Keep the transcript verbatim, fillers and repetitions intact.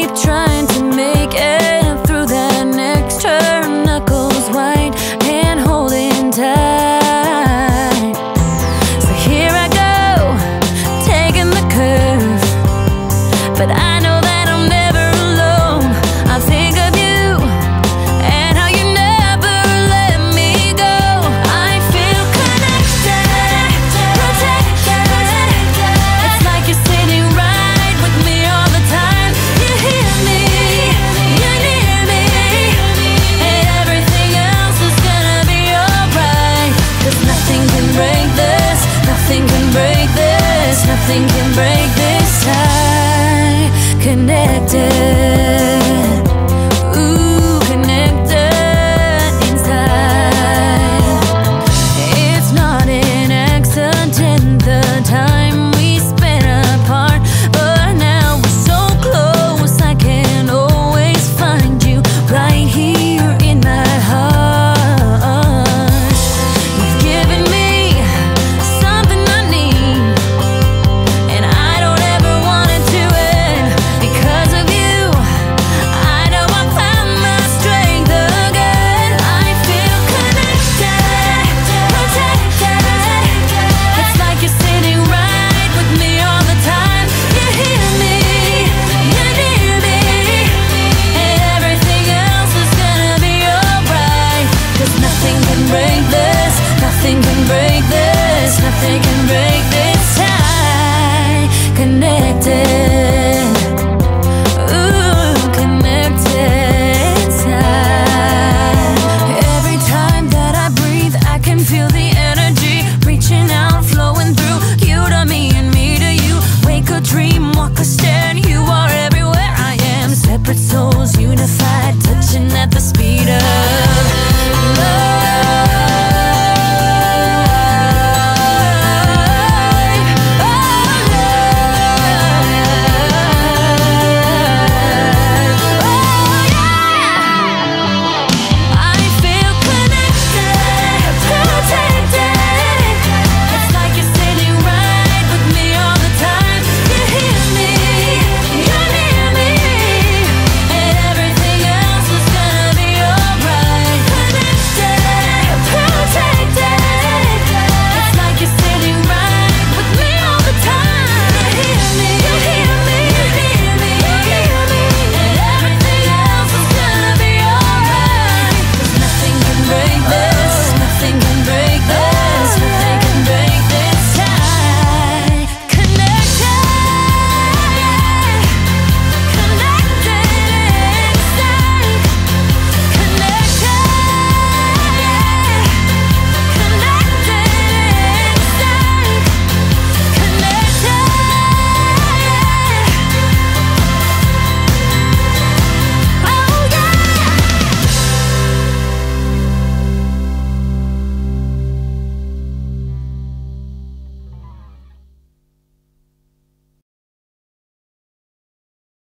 keep trying to make it through that next turn. Knuckles white and holding tight. So here I go, taking the curve, but I know that I'm never alone. I think of you and how you never let me go. I feel connected, protected. It's like you're sitting right with me all the time. You hear me, you're near me, and everything else is gonna be alright. 'Cause nothing can break this, nothing can break this, nothing can break this. I connected.